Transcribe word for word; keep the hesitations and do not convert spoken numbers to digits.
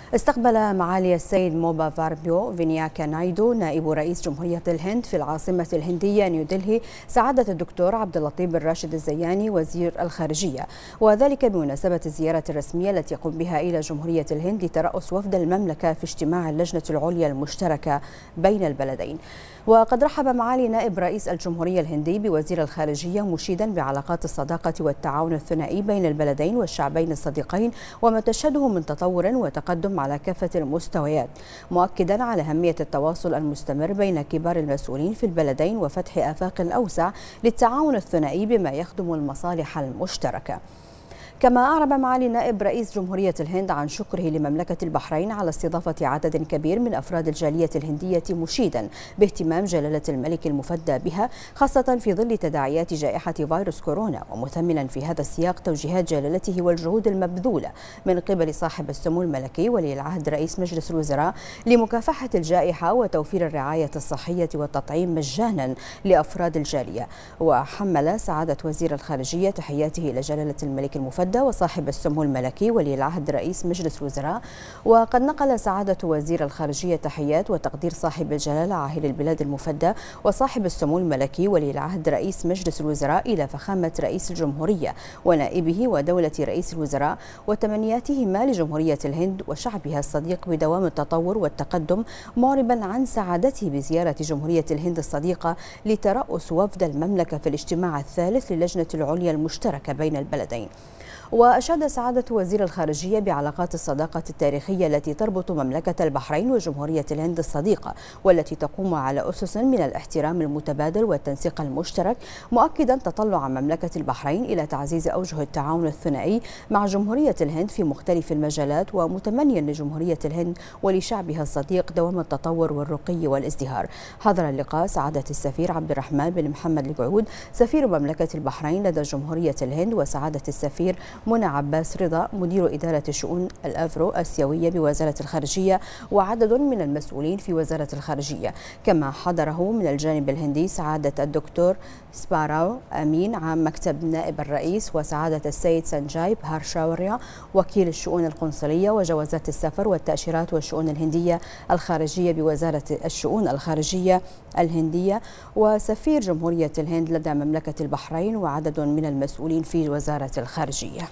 استقبل معالي السيد موبا فاربيو فينياكا نايدو نائب رئيس جمهورية الهند في العاصمة الهندية نيودلهي سعادة الدكتور عبد اللطيف بن راشد الزياني وزير الخارجية، وذلك بمناسبة الزيارة الرسمية التي يقوم بها إلى جمهورية الهند لترأس وفد المملكة في اجتماع اللجنة العليا المشتركة بين البلدين. وقد رحب معالي نائب رئيس الجمهورية الهندي بوزير الخارجية مشيدا بعلاقات الصداقة والتعاون الثنائي بين البلدين والشعبين الصديقين وما تشهده من تطور وتقدم على كافة المستويات، مؤكدا على أهمية التواصل المستمر بين كبار المسؤولين في البلدين وفتح آفاق أوسع للتعاون الثنائي بما يخدم المصالح المشتركة. كما أعرب معالي نائب رئيس جمهورية الهند عن شكره لمملكة البحرين على استضافة عدد كبير من أفراد الجالية الهندية، مشيدا باهتمام جلالة الملك المفدى بها خاصة في ظل تداعيات جائحة فيروس كورونا، ومثمنا في هذا السياق توجيهات جلالته والجهود المبذولة من قبل صاحب السمو الملكي ولي العهد رئيس مجلس الوزراء لمكافحة الجائحة وتوفير الرعاية الصحية والتطعيم مجانا لأفراد الجالية. وحمل سعادة وزير الخارجية تحياته إلى جلالة الملك المفدى وصاحب السمو الملكي ولي العهد رئيس مجلس الوزراء. وقد نقل سعادة وزير الخارجية تحيات وتقدير صاحب الجلالة عاهل البلاد المفدى وصاحب السمو الملكي ولي العهد رئيس مجلس الوزراء إلى فخامة رئيس الجمهورية ونائبه ودولة رئيس الوزراء، وتمنياتهما لجمهورية الهند وشعبها الصديق بدوام التطور والتقدم، معربا عن سعادته بزيارة جمهورية الهند الصديقة لترأس وفد المملكة في الاجتماع الثالث للجنة العليا المشتركة بين البلدين. وأشاد سعادة وزير الخارجية بعلاقات الصداقة التاريخية التي تربط مملكة البحرين وجمهورية الهند الصديقة، والتي تقوم على أسس من الاحترام المتبادل والتنسيق المشترك، مؤكدا تطلع مملكة البحرين إلى تعزيز أوجه التعاون الثنائي مع جمهورية الهند في مختلف المجالات، ومتمنيا لجمهورية الهند ولشعبها الصديق دوام التطور والرقي والازدهار. حضر اللقاء سعادة السفير عبد الرحمن بن محمد القعود سفير مملكة البحرين لدى جمهورية الهند، وسعادة السفير منى عباس رضا مدير إدارة الشؤون الأفرو آسيوية بوزارة الخارجية، وعدد من المسؤولين في وزارة الخارجية. كما حضره من الجانب الهندي سعادة الدكتور سباراو أمين عام مكتب نائب الرئيس، وسعادة السيد سنجاي بهارشاوريا وكيل الشؤون القنصلية وجوازات السفر والتأشيرات والشؤون الهندية الخارجية بوزارة الشؤون الخارجية الهندية، وسفير جمهورية الهند لدى مملكة البحرين، وعدد من المسؤولين في وزارة الخارجية.